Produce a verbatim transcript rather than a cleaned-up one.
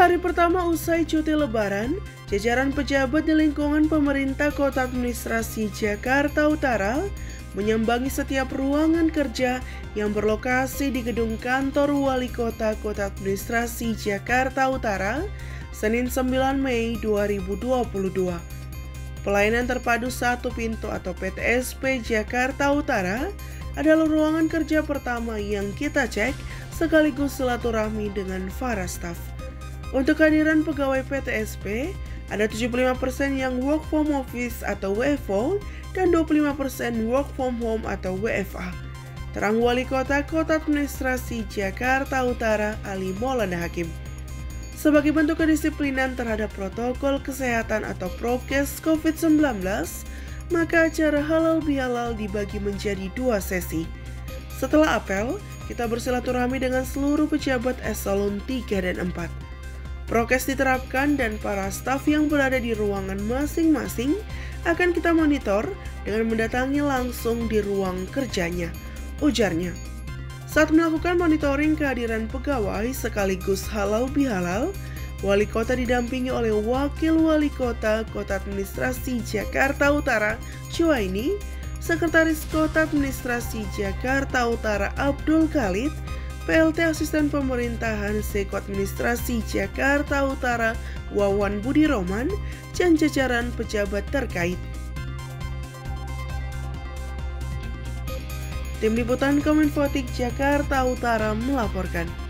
Hari pertama usai cuti Lebaran, jajaran pejabat di lingkungan pemerintah Kota Administrasi Jakarta Utara menyambangi setiap ruangan kerja yang berlokasi di gedung kantor Wali Kota Kota Administrasi Jakarta Utara, Senin sembilan Mei dua ribu dua puluh dua. Pelayanan terpadu satu pintu atau P T S P Jakarta Utara adalah ruangan kerja pertama yang kita cek sekaligus silaturahmi dengan para staf. Untuk kehadiran pegawai P T S P, ada tujuh puluh lima persen yang work from office atau W F O dan dua puluh lima persen work from home atau W F A. Terang Wali Kota Kota Administrasi Jakarta Utara Ali Maulana Hakim. Sebagai bentuk kedisiplinan terhadap protokol kesehatan atau prokes covid sembilan belas, maka acara halal bihalal dibagi menjadi dua sesi. Setelah apel, kita bersilaturahmi dengan seluruh pejabat eselon tiga dan empat. Prokes diterapkan dan para staf yang berada di ruangan masing-masing akan kita monitor dengan mendatangi langsung di ruang kerjanya, ujarnya. Saat melakukan monitoring kehadiran pegawai sekaligus halal bihalal, Wali Kota didampingi oleh Wakil Wali Kota Kota Administrasi Jakarta Utara Cuaini, Sekretaris Kota Administrasi Jakarta Utara Abdul Khalid, P L T Asisten Pemerintahan Seko Administrasi Jakarta Utara Wawan Budi Roman, dan jajaran pejabat terkait. Tim Liputan Kominfotik Jakarta Utara melaporkan.